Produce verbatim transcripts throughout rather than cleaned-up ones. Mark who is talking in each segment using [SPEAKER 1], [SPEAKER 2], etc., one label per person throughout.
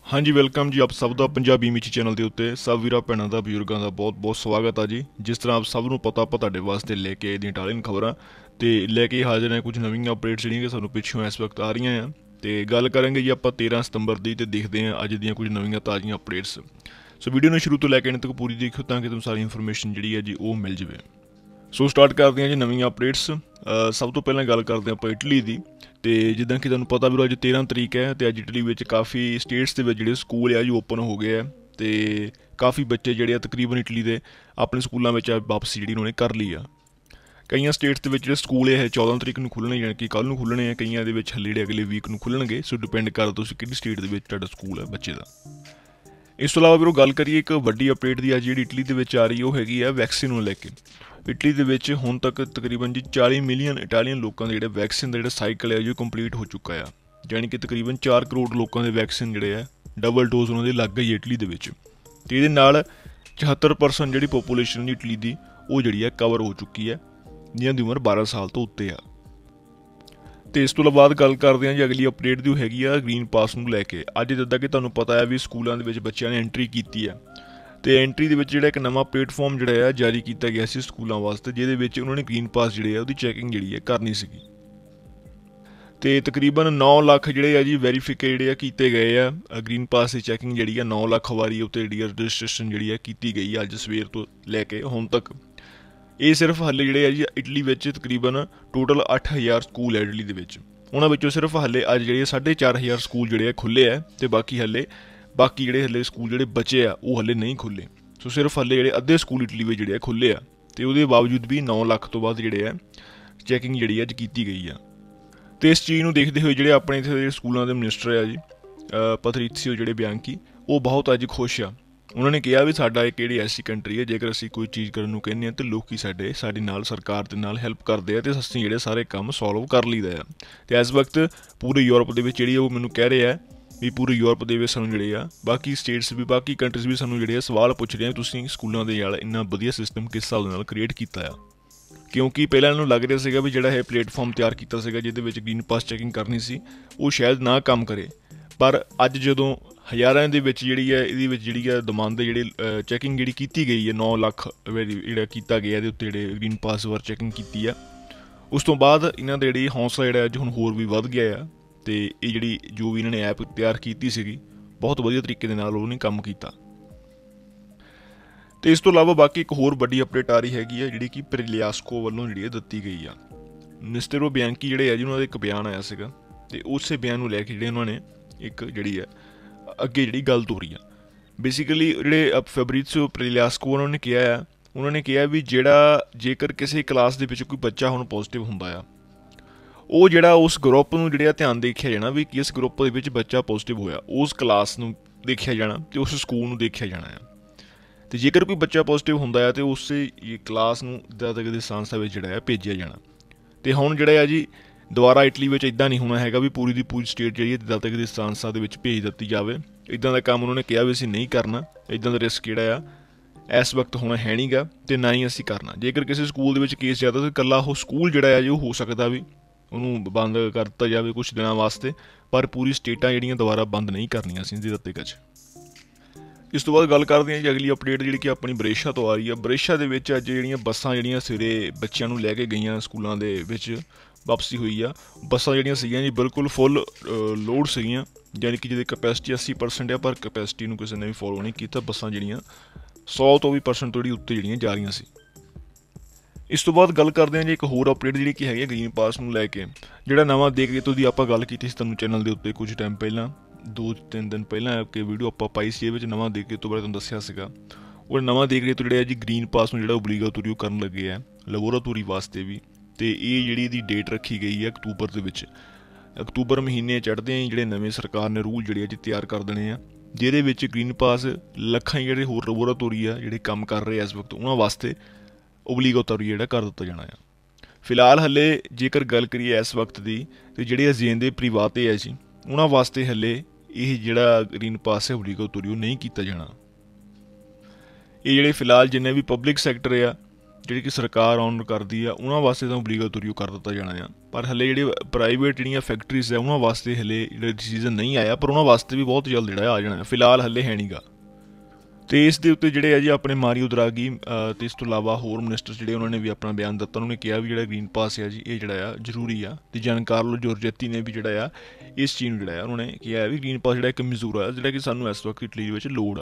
[SPEAKER 1] हाँ जी, वेलकम जी। आप सब ਦਾ ਪੰਜਾਬੀ ਮਿੱਛੀ ਚੈਨਲ ਦੇ ਉੱਤੇ ਸਭ ਵੀਰਾਂ ਭੈਣਾਂ ਦਾ ਬਜ਼ੁਰਗਾਂ ਦਾ ਬਹੁਤ ਬਹੁਤ ਸਵਾਗਤ ਆ ਜੀ। ਜਿਸ ਤਰ੍ਹਾਂ ਆਪ ਸਭ ਨੂੰ ਪਤਾ ਆਪਾਂ ਤੁਹਾਡੇ ਵਾਸਤੇ ਲੈ ਕੇ ਆਏ ਦੀਆਂ ਟਾਲੀਆਂ ਖਬਰਾਂ ਤੇ ਲੈ ਕੇ ਹਾਜ਼ਰ ਹਾਂ ਕੁਝ ਨਵੀਆਂ ਅਪਡੇਟਸ ਜਿਹੜੀਆਂ ਕਿ ਸਾਨੂੰ ਪਿੱਛੋਂ ਇਸ ਵਕਤ ਆ ਰਹੀਆਂ ਆ ਤੇ ਗੱਲ ਕਰਾਂਗੇ ਜੀ ਆਪਾਂ ਤੇਰ੍ਹਾਂ ਸਤੰਬਰ ਦੀ ਤੇ ਦੇਖਦੇ ਹਾਂ ਅੱਜ ਦੀਆਂ ਕੁਝ ਨਵੀਆਂ ਤਾਜ਼ੀਆਂ ਅਪਡੇਟਸ। ਸੋ ਵੀਡੀਓ ਨੂੰ ਸ਼ੁਰੂ ਤੋਂ ਲੈ ਕੇ ਅੰਤ ਤੱਕ ਪੂਰੀ ਦੇਖਿਓ ਤਾਂ ਕਿ ਤੁਹਾਨੂੰ ਸਾਰੀ ਇਨਫੋਰਮੇਸ਼ਨ ਜਿਹੜੀ ਹੈ ਜੀ ਉਹ ਮਿਲ ਜਾਵੇ। ਸੋ ਸਟਾਰਟ ਕਰਦੇ ਹਾਂ ਜੀ ਨਵੀਆਂ ਅਪਡੇਟਸ। ਸਭ ਤੋਂ ਪਹਿਲਾਂ ਗੱਲ ਕਰਦੇ ਹਾਂ ਆਪਾਂ ਇਟਲੀ ਦੀ। तो जिदा कि तुहानूं पता भी अज तेरह तरीक है तो अज इटली में काफ़ी स्टेट्स के जोड़े स्कूल है जी ओपन हो गए हैं तो काफ़ी बच्चे जोड़े तकरीबन इटली के अपने स्कूलों में वापसी जी उन्होंने कर ली है। कई स्टेट्स के जो स्कूल है चौदह तरीक को खुलने यानी कि कल खुलने हैं, कई हले जो अगले वीक में खुलणगे। सो डिपेंड करता तुसीं किहड़ी स्टेट के स्कूल है बच्चे का। इस तो इलावा फिर गल करिए एक वड्डी अपडेट की अज जी इटली के आ रही है वो हैगी है वैक्सीन को लैके। इटली के हुण तक तकरीबन जी चाली मिलियन इटालीयन लोगों के जोड़े वैक्सीन का जो साइकिल है जो कंप्लीट हो चुका है। यानी कि तकरीबन चार करोड़ लोगों के वैक्सीन जोड़े है डबल डोज उन्होंने लग गई इटली के। तो ये चौहत्तर परसेंट जी पॉपूलेशन इटली की वो जी है कवर हो चुकी है जिन्होंने उम्र बारह साल तो उत्ते आ। तो इस तो बाद गल करते हैं जी अगली अपडेट जो हैगी आ ग्रीन पास को लैके। अज जिदा कि तुहानूं पता है भी स्कूलों के बच्चों ने एंट्री की है तो एंट्री के एक नवा प्लेटफॉर्म जोड़ा है जारी किया गया सी स्कूलों वास्ते जिहदे उन्होंने ग्रीन पास जी है चैकिंग जी है करनी सी। तो तकरीबन नौ लाख जोड़े है जी वेरीफिकेट जोड़े किए गए हैं ग्रीन पास की चैकिंग जी है नौ लाख वारी उत्ते जी रजिस्ट्रेशन जी है की गई है अज सवेर तो लैके हुण तक। ये सिर्फ हले जोड़े है जी इटली में तकरीबन टोटल अठ हज़ार स्कूल है इटली के। उन्होंने सिर्फ हले अज जो साढ़े चार हज़ार स्कूल जोड़े खुले है तो बाकी हले बाकी जोड़े हले स्कूल जोड़े बचे आ वो हले नहीं खुले। सो सिर्फ हले जो अद्धे स्कूल इटली में जोड़े खुले आ तो वो बावजूद भी नौ लाख तो बाद जोड़े है चैकिंग जी अज की गई है। तो इस चीज़ को देखते हुए जोड़े अपने इतने स्कूलों के मिनिस्टर है जी पत्रिसियो जोड़े बियांकी वो बहुत अज खुश आ। उन्होंने कहा भी साडा एक ऐसी कंट्री है जेकर असीं कोई चीज़ करने को कहने तो लोग साडे साडे नाल सरकार दे नाल हैल्प करते हैं तो असीं जिहड़े सारे काम सॉल्व कर लीदा है। तो इस वक्त पूरे यूरोप के जिहड़ी वो मैनूं कह रहे हैं भी पूरे यूरोप के सानूं जिहड़े आ बाकी स्टेट्स भी बाकी कंट्रीज भी सानूं जिहड़े सवाल पुछ रहे हैं तुसीं स्कूलों के नाल इन्ना वधिया सिस्टम किस हिसाब नाल क्रिएट कीता है। क्योंकि पहले इन्हूं लग रहा सीगा भी जिहड़ा ये प्लेटफॉर्म तैयार कीता सीगा जिहदे विच ग्रीन पास चैकिंग करनी सी वो शायद ना काम करे। पर अज जदों हज़ारां दे विच जिहड़ी है इहदे विच जिहड़ी है डिमांड जिहड़ी चैकिंग जिहड़ी कीती गई है नौ लाख जिहड़ा कीता गया इहदे उत्ते जिहड़े ग्रीन पास वर चैकिंग कीती है उस तो बाद इन्हां दा जिहड़ी हौसला जिहड़ा अज हुण होर भी वध गया है। तो ये जिहड़ी जो भी इन्होंने ऐप तैयार की सीगी बहुत वधिया तरीके दे नाल उन्होंने काम किया। तो इस तो इलावा बाकी एक होर वड्डी अपडेट आ रही हैगी है जिहड़ी कि प्रिलियास्को वल्लों जिहड़ी दित्ती गई आ। मिनिस्टर बियांकी जिहड़े है जी उन्होंने एक बयान आया सीगा तो उस बयान को लैके जिहड़े उन्होंने एक जिहड़ी है अगे जिहड़ी गल तोरी आ। बेसिकली जिहड़े फैब्रिसियो प्रिलियास्को उन्होंने कहा है उन्होंने कहा भी जिहड़ा जेकर किसी क्लास दे विच कोई बच्चा हुण पॉजिटिव हुंदा आ वो जिहड़ा उस ग्रुप नूं जिहड़ा ध्यान देखिया जाना भी कि इस ग्रुप दे विच बच्चा पॉजिटिव होया उस क्लास नूं देखिया जाना तो उस स्कूल नूं देखिया जाना है। तो जेकर कोई बच्चा पॉजिटिव हुंदा है तो उस क्लास नूं दादक दी संस्था विच जिहड़ा है भेजिया जाना। तो हुण जिहड़ा है जी दोबारा इटली में इदां नहीं होना हैगा भी पूरी दी पूरी स्टेट जिहड़ी दादक दी संस्था दे विच भेज दित्ती जावे। इदां दा काम उन्होंने कहा भी असीं नहीं करना, इदां दा रिस्क जिहड़ा आ इस वक्त होना है नहीं गा तो ना ही असीं करना। जेकर किसी स्कूल दे विच केस जाता तो कल्ला वो स्कूल जिहड़ा है जी हो सकदा भी उन्होंने बंद कर दिता जाए कुछ दिनों वास्ते पर पूरी स्टेटां जिहड़ियां दोबारा बंद नहीं करनियां सी इहदे उत्ते कच। इस तो बाद गल करते हैं जी अगली अपडेट जिहड़ी कि अपनी बरेशा तो आ रही है। बरेशा दे विच अज जिहड़ियां बसां जिहड़ियां सवेरे बच्चों नूं लैके गईयां स्कूलों दे विच वापसी हुई आ। बसां जिहड़ियां सीगियां जी बिल्कुल फुल लोड सीगियां यानी कि जिहदी कैपेसिटी अस्सी परसेंट है पर कैपेसिटी नूं किसी ने भी फॉलो नहीं किया। बसां जिहड़ियां सौ तो भी परसेंट तो उत्ते जिहड़ियां जा रहीआं सी। इस तो बाद गल करते हैं जी एक होर अपडेट जी कि है ग्रीन पास को लैके जो नवा देख रेतो की आप गल की तुम चैनल के उत्ते कुछ टाइम पहला दो तीन दिन पहला कि वीडियो आप पाई सी ये नवा देख रेतो बारे तुम दसिया सीगा। और नवा देख रेतो जो जी ग्रीन पास में जो ओबलीगाटोरी करन लगे है लैबोरेटोरी वास्ते भी। तो ये जी डेट रखी गई है अक्तूबर के अक्तूबर महीने चढ़ते ही जोड़े नवे सरकार ने रूल जोड़े तैयार कर देने हैं जिहदे ग्रीन पास लखां जोड़े होर लैबोरेटोरी आ जोड़े काम कर रहे इस वक्त उन्होंने वास्ते ओबलीगाटोरी जिहड़ा कर दिता जाना है। फिलहाल हले जेकर गल करिए इस वक्त की तो जिहड़े अजेंदे प्रिवाते है जी उन्होंने वास्ते हले ये जिहड़ा ग्रीन पास है ओबलीगाटोरी नहीं किया जाना। ये जिहड़े फिलहाल जिन्ने भी पब्लिक सैक्टर आ ਜਿਹੜੀ ਕਿ ਸਰਕਾਰ ਆਨਰ ਕਰਦੀ ਆ ਉਹਨਾਂ ਵਾਸਤੇ ਤਾਂ ਓਬਲੀਗੇਟਰੀ ਕਰ ਦਿੱਤਾ ਜਾਣਾ ਆ। ਪਰ ਹਲੇ ਜਿਹੜੇ ਪ੍ਰਾਈਵੇਟ ਜਿਹੜੀਆਂ ਫੈਕਟਰੀਜ਼ ਆ ਉਹਨਾਂ ਵਾਸਤੇ ਹਲੇ ਜਿਹੜਾ ਡਿਸੀਜਨ ਨਹੀਂ ਆਇਆ, ਪਰ ਉਹਨਾਂ ਵਾਸਤੇ ਵੀ ਬਹੁਤ ਜਲਦ ਜਿਹੜਾ ਆ ਜਾਣਾ, ਫਿਲਹਾਲ ਹਲੇ ਹੈ ਨਹੀਂ ਗਾ। ਤੇ ਇਸ ਦੇ ਉੱਤੇ ਜਿਹੜੇ ਆ ਜੀ ਆਪਣੇ ਮਾਰੀਓ ਦਰਾਗੀ ਤੇ ਇਸ ਤੋਂ ਇਲਾਵਾ ਹੋਰ ਮਿਨਿਸਟਰ ਜਿਹੜੇ ਉਹਨਾਂ ਨੇ ਵੀ ਆਪਣਾ ਬਿਆਨ ਦਿੱਤਾ। ਉਹਨਾਂ ਨੇ ਕਿਹਾ ਵੀ ਜਿਹੜਾ ਗ੍ਰੀਨ ਪਾਸ ਆ ਜੀ ਇਹ ਜਿਹੜਾ ਆ ਜ਼ਰੂਰੀ ਆ। ਤੇ ਜਾਨਕਾਰਲੋ ਜੋਰਜੈਤੀ ਨੇ ਵੀ ਜਿਹੜਾ ਆ ਇਸ ਚੀਜ਼ ਨੂੰ ਜਿਹੜਾ ਆ ਉਹਨਾਂ ਨੇ ਕਿਹਾ ਵੀ ਗ੍ਰੀਨ ਪਾਸ ਜਿਹੜਾ ਇੱਕ ਮਜ਼ਦੂਰ ਆ ਜਿਹੜਾ ਕਿ ਸਾਨੂੰ ਇਸ ਵਕਤ ਇਟਲੀ ਵਿੱਚ ਲੋੜ ਆ।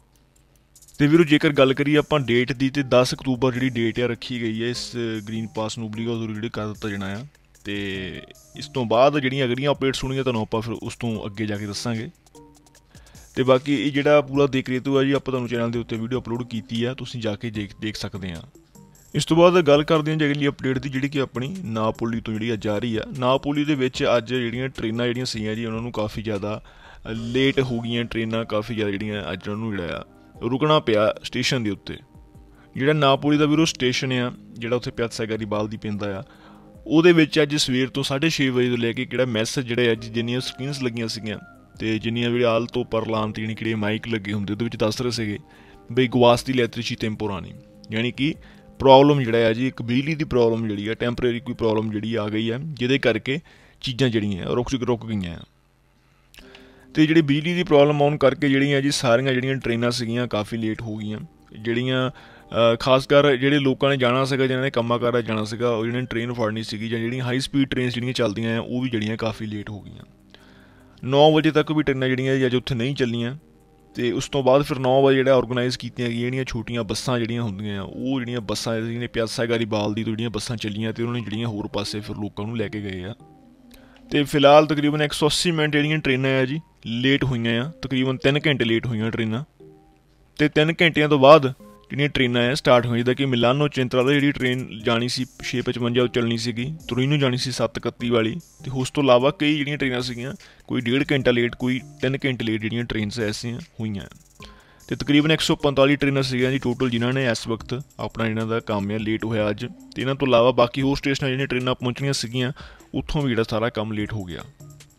[SPEAKER 1] ਤੇ ਵੀਰੋ ਜੇਕਰ ਗੱਲ ਕਰੀਏ ਆਪਾਂ ਡੇਟ ਦੀ, ਤੇ ਦਸ ਅਕਤੂਬਰ ਜਿਹੜੀ ਡੇਟ ਆ ਰੱਖੀ ਗਈ ਹੈ ਇਸ ਗ੍ਰੀਨ ਪਾਸ ਨੂੰ ਓਬਲੀਗੇਟਰੀ ਜਿਹੜੇ ਕਰ ਦਿੱਤਾ ਜਾਣਾ ਆ। ਤੇ ਇਸ ਤੋਂ ਬਾਅਦ ਜਿਹੜੀਆਂ ਅਗਲੀਆਂ ਅਪਡੇਟਸ ਹੋਣਗੀਆਂ ਤੁਹਾਨੂੰ ਆਪਾਂ ਫਿਰ ਉਸ ਤੋਂ ਅੱਗੇ ਜਾ ਕੇ ਦੱਸਾਂਗੇ। ਤੇ ਬਾਕੀ ਇਹ ਜਿਹੜਾ ਪੂਰਾ ਦੇਖਰੇਤੂ ਆ ਜੀ ਆਪਾਂ ਤੁਹਾਨੂੰ ਚੈਨਲ ਦੇ ਉੱਤੇ ਵੀਡੀਓ ਅਪਲੋਡ ਕੀਤੀ ਆ, ਤੁਸੀਂ ਜਾ ਕੇ ਦੇਖ ਦੇਖ ਸਕਦੇ ਆ। ਇਸ ਤੋਂ ਬਾਅਦ ਗੱਲ ਕਰਦੇ ਹਾਂ ਜੀ ਅਗਲੀ ਅਪਡੇਟ ਦੀ, ਜਿਹੜੀ ਕਿ ਆਪਣੀ ਨਾਪੋਲੀ ਤੋਂ ਜਿਹੜੀ ਅੱਜ ਆ ਰਹੀ ਆ। ਨਾਪੋਲੀ ਦੇ ਵਿੱਚ ਅੱਜ ਜਿਹੜੀਆਂ ਟ੍ਰੇਨਾਂ ਜਿਹੜੀਆਂ ਸੀਗੀਆਂ ਜੀ ਉਹਨਾਂ ਨੂੰ ਕਾਫੀ ਜ਼ਿਆਦਾ ਲੇਟ ਹੋ ਗਈਆਂ ਟ੍ਰੇਨਾਂ, ਕਾਫੀ ਜ਼ਿਆਦਾ ਜਿਹੜੀਆਂ ਅੱਜ ਉਹਨਾਂ ਨੂੰ ਜਿਹੜਾ ਆ ਰੁਕਣਾ ਪਿਆ ਸਟੇਸ਼ਨ ਦੇ ਉੱਤੇ। ਜਿਹੜਾ ਨਾਪੋਲੀ ਦਾ ਵੀਰੋ ਸਟੇਸ਼ਨ ਆ ਜਿਹੜਾ ਉੱਥੇ ਪਿਆਜ਼ਾ ਗੈਰੀਬਾਲਦੀ ਪੈਂਦਾ ਆ, ਉਹਦੇ ਵਿੱਚ ਅੱਜ ਸਵੇਰ ਤੋਂ ਸਾਢੇ ਛੇ ਵਜੇ ਤੋਂ ਲੈ ਕੇ ਕਿਹੜਾ ਮੈਸੇਜ ਜਿਹੜੇ ਅੱਜ ਜਿੰਨੀਆਂ ਸਕਰੀਨਸ ਲੱਗੀਆਂ ਸੀਗੀਆਂ ਤੇ ਜਿੰਨੀਆਂ ਵੀ ਆਲ ਤੋਂ ਪਰਲਾਂਤ ਯਾਨੀ ਕਿਹੜੇ ਮਾਈਕ ਲੱਗੇ ਹੁੰਦੇ ਉਹਦੇ ਵਿੱਚ ਦੱਸ ਰਹੇ ਸੀਗੇ ਬਈ ਗਵਾਸਤੀ ਲੈਤਰੀਚੀ ਟੈਂਪੋਰਾਨੀ, ਯਾਨੀ ਕਿ ਪ੍ਰੋਬਲਮ ਜਿਹੜਾ ਆ ਜੀ ਇੱਕ ਬਿਜਲੀ ਦੀ ਪ੍ਰੋਬਲਮ ਜਿਹੜੀ ਆ ਟੈਂਪਰੇਰੀ ਕੋਈ ਪ੍ਰੋਬਲਮ ਜਿਹੜੀ ਆ ਗਈ ਆ ਜਿਹਦੇ ਕਰਕੇ ਚੀਜ਼ਾਂ ਜਿਹੜੀਆਂ ਰੁਕ ਰੁਕ ਗਈਆਂ। ਤੇ ਜਿਹੜੀ ਬਿਜਲੀ ਦੀ ਪ੍ਰੋਬਲਮ ਆਉਣ ਕਰਕੇ ਜਿਹੜੀਆਂ ਜੀ ਸਾਰੀਆਂ ਜਿਹੜੀਆਂ ਟ੍ਰੇਨਾਂ ਸੀਗੀਆਂ ਕਾਫੀ ਲੇਟ ਹੋ ਗਈਆਂ। ਜਿਹੜੀਆਂ ਖਾਸ ਕਰ ਜਿਹੜੇ ਲੋਕਾਂ ਨੇ ਜਾਣਾ ਸੀਗਾ, ਜਿਹਨਾਂ ਨੇ ਕੰਮਾਂ ਕਾਰਾਂ ਜਾਣਾ ਸੀਗਾ, ਉਹ ਜਿਹਨਾਂ ਨੇ ਟ੍ਰੇਨ ਫੜਨੀ ਸੀਗੀ ਜਾਂ ਜਿਹੜੀਆਂ ਹਾਈ ਸਪੀਡ ਟ੍ਰੇਨਸ ਜਿਹੜੀਆਂ ਚੱਲਦੀਆਂ ਆ ਉਹ ਵੀ ਜਿਹੜੀਆਂ ਕਾਫੀ ਲੇਟ ਹੋ ਗਈਆਂ। ਨੌ ਵਜੇ ਤੱਕ ਵੀ ਟ੍ਰੇਨਾਂ ਜਿਹੜੀਆਂ ਅੱਜ ਉੱਥੇ ਨਹੀਂ ਚੱਲੀਆਂ। ਤੇ ਉਸ ਤੋਂ ਬਾਅਦ ਫਿਰ ਨੌ ਵਜੇ ਜਿਹੜਾ ਔਰਗਨਾਈਜ਼ ਕੀਤੀਆਂ ਗਈਆਂ ਜਿਹੜੀਆਂ ਛੋਟੀਆਂ ਬੱਸਾਂ ਜਿਹੜੀਆਂ ਹੁੰਦੀਆਂ ਆ ਉਹ ਜਿਹੜੀਆਂ ਬੱਸਾਂ ਜਿਹੜੀਆਂ ਪਿਆਜ਼ਾ ਗੈਰੀਬਾਲਦੀ ਤੋਂ ਜਿਹੜੀਆਂ ਬੱਸਾਂ ਚੱਲੀਆਂ ਤੇ ਉਹਨਾਂ ਨੇ ਜਿਹੜੀਆਂ ਹੋਰ ਪਾਸੇ ਫਿਰ ਲੋਕਾਂ ਨੂੰ ਲੈ ਕੇ ਗਏ ਆ। ਤੇ ਫਿਲਹਾਲ ਤਕਰੀਬਨ ਇੱਕ ਸੌ ਅੱਸੀ ਮਿੰਟ ਜਿਹੜੀਆਂ ਟ੍ਰੇਨਾਂ ਆ ਜੀ ਲੇਟ ਹੋਈਆਂ ਆ, ਤਕਰੀਬਨ ਤਿੰਨ ਘੰਟੇ ਲੇਟ ਹੋਈਆਂ ਟ੍ਰੇਨਾਂ। ਤੇ ਤਿੰਨ ਘੰਟਿਆਂ ਤੋਂ ਬਾਅਦ ਜਿਹੜੀਆਂ ਟ੍ਰੇਨਾਂ ਆ ਸਟਾਰਟ ਹੋਈਆਂ, ਜਿੱਦਾਂ ਕਿ ਮਿਲਾਨੋ ਚਿੰਤਰਾ ਦਾ ਜਿਹੜੀ ਟ੍ਰੇਨ ਜਾਣੀ ਸੀ ਛੇ ਪਚਵੰਜਾ ਉਹ ਚੱਲਣੀ ਸੀਗੀ, ਤੁਰੀਨੋ ਜਾਣੀ ਸੀ ਸੱਤ ਇਕੱਤੀ ਵਾਲੀ। ਤੇ ਉਸ ਤੋਂ ਇਲਾਵਾ ਕਈ ਜਿਹੜੀਆਂ ਟ੍ਰੇਨਾਂ ਸੀਗੀਆਂ ਕੋਈ ਡੇਢ ਘੰਟਾ ਲੇਟ, ਕੋਈ ਤਿੰਨ ਘੰਟੇ ਲੇਟ ਜਿਹੜੀਆਂ ਟ੍ਰੇਨਸ ਐਸੀਆਂ ਹੋਈਆਂ। ਤੇ ਤਕਰੀਬਨ ਇੱਕ ਸੌ ਪੰਤਾਲੀ ਟ੍ਰੇਨਾਂ ਸੀਗੀਆਂ ਜੀ ਟੋਟਲ ਜਿਨ੍ਹਾਂ ਨੇ ਇਸ ਵਕਤ ਆਪਣਾ ਇਹਨਾਂ ਦਾ ਕੰਮ ਆ ਲੇਟ ਹੋਇਆ ਅੱਜ। ਤੇ ਇਹਨਾਂ ਤੋਂ ਇਲਾਵਾ ਬਾਕੀ ਹੋਰ ਸਟੇਸ਼ਨਾਂ ਜਿਹੜੀਆਂ ਟ੍ਰੇਨਾਂ ਪਹੁੰਚਣੀਆਂ ਸੀਗੀਆਂ ਉੱਥੋਂ ਵੀ ਜਿਹੜਾ ਸਾਰਾ ਕੰਮ ਲੇਟ ਹੋ ਗਿਆ।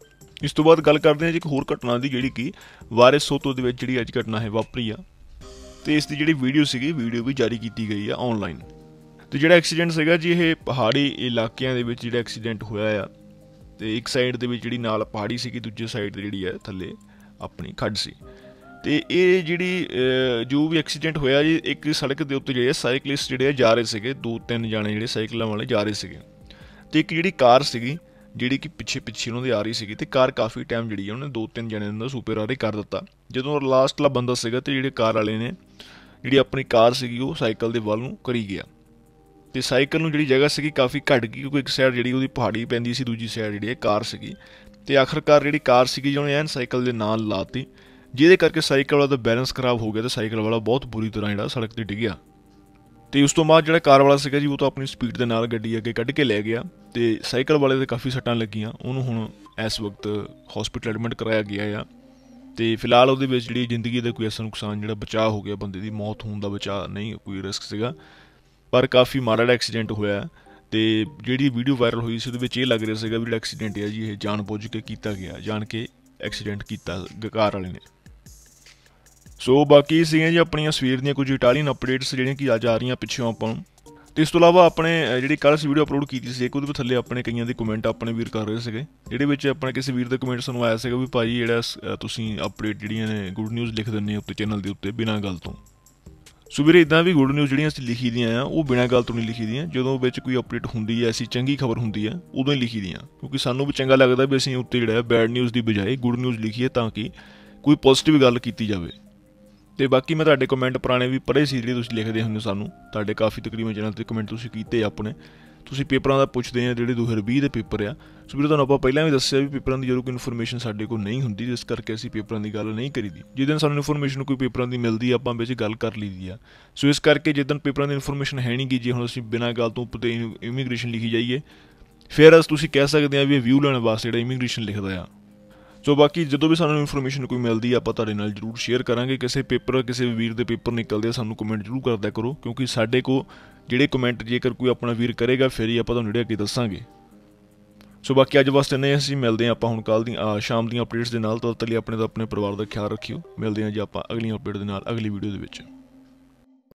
[SPEAKER 1] ਇਸ ਤੋਂ ਬਾਅਦ ਗੱਲ ਕਰਦੇ ਹਾਂ ਜੀ ਇੱਕ ਹੋਰ ਘਟਨਾ ਦੀ, ਜਿਹੜੀ ਕਿ ਵਾਰੇਸੋਤੋ ਦੇ ਵਿੱਚ ਜਿਹੜੀ ਅੱਜ ਘਟਨਾ ਹੈ ਵਾਪਰੀ ਆ। ਤੇ ਇਸ ਦੀ ਜਿਹੜੀ ਵੀਡੀਓ ਸੀਗੀ ਵੀਡੀਓ ਵੀ ਜਾਰੀ ਕੀਤੀ ਗਈ ਆ ਆਨਲਾਈਨ। ਤੇ ਜਿਹੜਾ ਐਕਸੀਡੈਂਟ ਸੀਗਾ ਜੀ ਇਹ ਪਹਾੜੀ ਇਲਾਕਿਆਂ ਦੇ ਵਿੱਚ ਜਿਹੜਾ ਐਕਸੀਡੈਂਟ ਹੋਇਆ ਆ। ਤੇ ਇੱਕ ਸਾਈਡ ਦੇ ਵਿੱਚ ਜਿਹੜੀ ਨਾਲ ਪਹਾੜੀ ਸੀਗੀ, ਦੂਜੇ ਸਾਈਡ ਤੇ ਜਿਹੜੀ ਹੈ ਥੱਲੇ ਆਪਣੀ ਖੱਡ ਸੀ। ਤੇ ਇਹ ਜਿਹੜੀ ਜੋ ਵੀ ਐਕਸੀਡੈਂਟ ਹੋਇਆ ਜੀ ਇੱਕ ਸੜਕ ਦੇ ਉੱਤੇ ਜਿਹੜੇ ਸਾਈਕਲਿਸਟ ਜਿਹੜੇ ਜਾ ਰਹੇ ਸੀਗੇ, ਦੋ ਤਿੰਨ ਜਾਣੇ ਜਿਹੜੇ ਸਾਈਕਲਾਂ ਵਾਲੇ ਜਾ ਰਹੇ ਸੀਗੇ। ਤੇ ਇੱਕ ਜਿਹੜੀ ਕਾਰ ਸੀਗੀ ਜਿਹੜੀ ਕਿ ਪਿੱਛੇ ਪਿੱਛੇ ਉਹਨਾਂ ਦੇ ਆ ਰਹੀ ਸੀਗੀ। ਤੇ ਕਾਰ ਕਾਫੀ ਟਾਈਮ ਜਿਹੜੀ ਆ ਉਹਨੇ ਦੋ ਤਿੰਨ ਜਣਿਆਂ ਦਾ ਸੁਪਰ ਆਰੇ ਕਰ ਦਿੱਤਾ। ਜਦੋਂ ਲਾਸਟਲਾ ਬੰਦਾ ਸੀਗਾ ਤੇ ਜਿਹੜੇ ਕਾਰ ਵਾਲੇ ਨੇ ਜਿਹੜੀ ਆਪਣੀ ਕਾਰ ਸੀਗੀ ਉਹ ਸਾਈਕਲ ਦੇ ਵੱਲ ਨੂੰ ਕਰੀ ਗਿਆ। ਤੇ ਸਾਈਕਲ ਨੂੰ ਜਿਹੜੀ ਜਗ੍ਹਾ ਸੀਗੀ ਕਾਫੀ ਘੱਟ ਗਈ ਕਿਉਂਕਿ ਇੱਕ ਸਾਈਡ ਜਿਹੜੀ ਉਹਦੀ ਪਹਾੜੀ ਪੈਂਦੀ ਸੀ, ਦੂਜੀ ਸਾਈਡ ਜਿਹੜੀ ਕਾਰ ਸੀਗੀ। ਤੇ ਆਖਰਕਾਰ ਜਿਹੜੀ ਕਾਰ ਸੀਗੀ ਉਹਨੇ ਐਨ ਸਾਈਕਲ ਦੇ ਨਾਲ ਲਾਤੀ, ਜਿਹਦੇ ਕਰਕੇ ਸਾਈਕਲ ਵਾਲਾ ਦਾ ਬੈਲੈਂਸ ਖਰਾਬ ਹੋ ਗਿਆ ਤੇ ਸਾਈਕਲ ਵਾਲਾ ਬਹੁਤ ਬੁਰੀ ਤਰ੍ਹਾਂ ਜਿਹੜਾ ਸੜਕ ਤੇ ਡਿੱਗਿਆ। ਤੇ ਉਸ ਤੋਂ ਬਾਅਦ ਜਿਹੜਾ ਕਾਰ ਵਾਲਾ ਸੀਗਾ ਜੀ ਉਹ ਤਾਂ ਆਪਣੀ ਸਪੀਡ ਦੇ ਨਾਲ ਗੱਡੀ ਅੱਗੇ ਕੱਢ ਕੇ ਲੈ ਗਿਆ। ਤੇ ਸਾਈਕਲ ਵਾਲੇ ਦੇ ਕਾਫੀ ਸੱਟਾਂ ਲੱਗੀਆਂ, ਉਹਨੂੰ ਹੁਣ ਇਸ ਵਕਤ ਹਸਪੀਟਲ ਐਡਮਿਟ ਕਰਾਇਆ ਗਿਆ ਆ। ਤੇ ਫਿਲਹਾਲ ਉਹਦੇ ਵਿੱਚ ਜਿਹੜੀ ਜ਼ਿੰਦਗੀ ਦਾ ਕੋਈ ਐਸਾ ਨੁਕਸਾਨ ਜਿਹੜਾ ਬਚਾਅ ਹੋ ਗਿਆ, ਬੰਦੇ ਦੀ ਮੌਤ ਹੋਣ ਦਾ ਬਚਾਅ ਨਹੀਂ, ਕੋਈ ਰਿਸਕ ਸੀਗਾ। ਪਰ ਕਾਫੀ ਮਾੜਾ ਐਕਸੀਡੈਂਟ ਹੋਇਆ। ਤੇ ਜਿਹੜੀ ਵੀਡੀਓ ਵਾਇਰਲ ਹੋਈ ਸੀ ਉਹਦੇ ਵਿੱਚ ਇਹ ਲੱਗ ਰਿਹਾ ਸੀਗਾ ਵੀ ਜਿਹੜਾ ਐਕਸੀਡੈਂਟ ਹੈ ਜੀ ਇਹ ਜਾਣ ਬੁੱਝ ਕੇ ਕੀਤਾ ਗਿਆ, ਜਾਣ ਕੇ ਐਕਸੀਡੈਂਟ ਕੀਤਾ ਕਾਰ ਵਾਲੇ ਨੇ। ਸੋ ਬਾਕੀ ਸੀਗੀਆਂ ਜੀ ਆਪਣੀਆਂ ਸਵੇਰ ਦੀਆਂ ਕੁਝ ਇਟਾਲੀਅਨ ਅਪਡੇਟਸ ਜਿਹੜੀਆਂ ਕਿ ਅੱਜ ਆ ਰਹੀਆਂ ਪਿੱਛੋਂ ਆਪਾਂ ਨੂੰ। ਤੇ ਇਸ ਤੋਂ ਇਲਾਵਾ ਆਪਣੇ ਜਿਹੜੀ ਕੱਲ੍ਹ ਅਸੀਂ ਵੀਡੀਓ ਅਪਲੋਡ ਕੀਤੀ ਸੀ ਇੱਕ ਉਹਦੇ ਥੱਲੇ ਆਪਣੇ ਕਈਆਂ ਦੇ ਕਮੈਂਟ ਆਪਣੇ ਵੀਰ ਕਰ ਰਹੇ ਸੀਗੇ, ਜਿਹੜੇ ਵਿੱਚ ਆਪਣੇ ਕਿਸੇ ਵੀਰ ਦਾ ਕਮੈਂਟ ਸਾਨੂੰ ਆਇਆ ਸੀਗਾ ਵੀ ਭਾਜੀ ਜਿਹੜਾ ਤੁਸੀਂ ਅਪਡੇਟ ਜਿਹੜੀਆਂ ਨੇ ਗੁੱਡ ਨਿਊਜ਼ ਲਿਖ ਦਿੰਦੇ ਹੋ ਉੱਤੇ ਚੈਨਲ ਦੇ ਉੱਤੇ ਬਿਨਾਂ ਗੱਲ ਤੋਂ। ਸੋ ਵੀਰੇ ਇੱਦਾਂ ਵੀ ਗੁੱਡ ਨਿਊਜ਼ ਜਿਹੜੀਆਂ ਅਸੀਂ ਲਿਖੀ ਦੀਆਂ ਆ ਉਹ ਬਿਨਾਂ ਗੱਲ ਤੋਂ ਨਹੀਂ ਲਿਖੀ ਦੀਆਂ। ਜਦੋਂ ਵਿੱਚ ਕੋਈ ਅਪਡੇਟ ਹੁੰਦੀ ਹੈ ਐਸੀ ਚੰਗੀ ਖਬਰ ਹੁੰਦੀ ਹੈ ਉਦੋਂ ਹੀ ਲਿਖੀ ਦੀਆਂ, ਕਿਉਂਕਿ ਸਾਨੂੰ ਵੀ ਚੰਗਾ ਲੱਗਦਾ ਵੀ ਅਸੀਂ ਉੱਤੇ ਜਿਹੜਾ ਬੈਡ ਨਿਊਜ਼ ਦੀ ਬਜਾਏ ਗੁੱਡ ਨਿਊਜ਼ ਲਿਖੀਏ ਤਾਂ ਕਿ ਕੋਈ ਪੋਜ਼ੀਟਿਵ ਗੱਲ ਕੀਤੀ ਜਾਵੇ। ਤੇ ਬਾਕੀ ਮੈਂ ਤੁਹਾਡੇ ਕਮੈਂਟ ਪੁਰਾਣੇ ਵੀ ਪੜ੍ਹੇ ਸੀ ਜਿਹੜੇ ਤੁਸੀਂ ਲਿਖਦੇ ਹੁੰਦੇ ਸਾਨੂੰ, ਤੁਹਾਡੇ ਕਾਫੀ ਤਕਰੀਬਨ ਚੈਨਲ 'ਤੇ ਕਮੈਂਟ ਤੁਸੀਂ ਕੀਤੇ ਆਪਣੇ। ਤੁਸੀਂ ਪੇਪਰਾਂ ਦਾ ਪੁੱਛਦੇ ਆ ਜਿਹੜੇ ਦੋ ਹਜ਼ਾਰ ਵੀਹ ਦੇ ਪੇਪਰ ਆ। ਸੋ ਵੀਰੇ ਤੁਹਾਨੂੰ ਆਪਾਂ ਪਹਿਲਾਂ ਵੀ ਦੱਸਿਆ ਵੀ ਪੇਪਰਾਂ ਦੀ ਜਦੋਂ ਕੋਈ ਇਨਫੋਰਮੇਸ਼ਨ ਸਾਡੇ ਕੋਲ ਨਹੀਂ ਹੁੰਦੀ ਜਿਸ ਕਰਕੇ ਅਸੀਂ ਪੇਪਰਾਂ ਦੀ ਗੱਲ ਨਹੀਂ ਕਰੀਦੀ। ਜਿਸ ਦਿਨ ਸਾਨੂੰ ਇਨਫੋਰਮੇਸ਼ਨ ਕੋਈ ਪੇਪਰਾਂ ਦੀ ਮਿਲਦੀ ਆਪਾਂ ਵਿੱਚ ਗੱਲ ਕਰ ਲਈਦੀ ਆ। ਸੋ ਇਸ ਕਰਕੇ ਜਿਸ ਦਿਨ ਪੇਪਰਾਂ ਦੀ ਇਨਫੋਰਮੇਸ਼ਨ ਹੈ ਨਹੀਂ ਗੀ, ਜੇ ਹੁਣ ਅਸੀਂ ਬਿਨਾਂ ਗੱਲ ਤੋਂ ਉੱਤੇ ਇਮੀਗ੍ਰੇਸ਼ਨ ਲਿਖੀ ਜਾਈਏ ਫਿਰ ਅਸ ਤੁਸੀਂ ਕਹਿ ਸਕਦੇ ਆ ਵੀ ਇਹ ਵਿਊ ਲੈਣ ਵਾਸਤੇ ਜਿਹੜਾ ਇਮੀਗ੍ਰੇਸ਼ਨ ਲਿਖਦਾ ਆ। ਸੋ ਬਾਕੀ ਜਦੋਂ ਵੀ ਸਾਨੂੰ ਇਨਫੋਰਮੇਸ਼ਨ ਕੋਈ ਮਿਲਦੀ ਆ ਆਪਾਂ ਤੁਹਾਡੇ ਨਾਲ ਜ਼ਰੂਰ ਸ਼ੇਅਰ ਕਰਾਂਗੇ। ਕਿਸੇ ਪੇਪਰ ਕਿਸੇ ਵੀਰ ਦੇ ਪੇਪਰ ਨਿਕਲਦੇ ਆ ਸਾਨੂੰ ਕਮੈਂਟ ਜ਼ਰੂਰ ਕਰਦਿਆ ਕਰੋ, ਕਿਉਂਕਿ ਸਾਡੇ ਕੋਲ ਜਿਹੜੇ ਕਮੈਂਟ ਜੇਕਰ ਕੋਈ ਆਪਣਾ ਵੀਰ ਕਰੇਗਾ ਫਿਰ ਹੀ ਆਪਾਂ ਤੁਹਾਨੂੰ ਜਿਹੜੇ ਅੱਗੇ ਦੱਸਾਂਗੇ। ਸੋ ਬਾਕੀ ਅੱਜ ਵਾਸਤੇ ਨਹੀਂ, ਅਸੀਂ ਮਿਲਦੇ ਹਾਂ ਆਪਾਂ ਹੁਣ ਕੱਲ੍ਹ ਦੀ ਸ਼ਾਮ ਦੀਆਂ ਅਪਡੇਟਸ ਦੇ ਨਾਲ। ਤਦ ਤੱਕ ਲਈ ਆਪਣੇ ਤਾਂ ਆਪਣੇ ਪਰਿਵਾਰ ਦਾ ਖਿਆਲ ਰੱਖਿਓ। ਮਿਲਦੇ ਹਾਂ ਜੀ ਆਪਾਂ ਅਗਲੀ ਅਪਡੇਟ ਦੇ ਨਾਲ ਅਗਲੀ ਵੀਡੀਓ ਦੇ ਵਿੱਚ।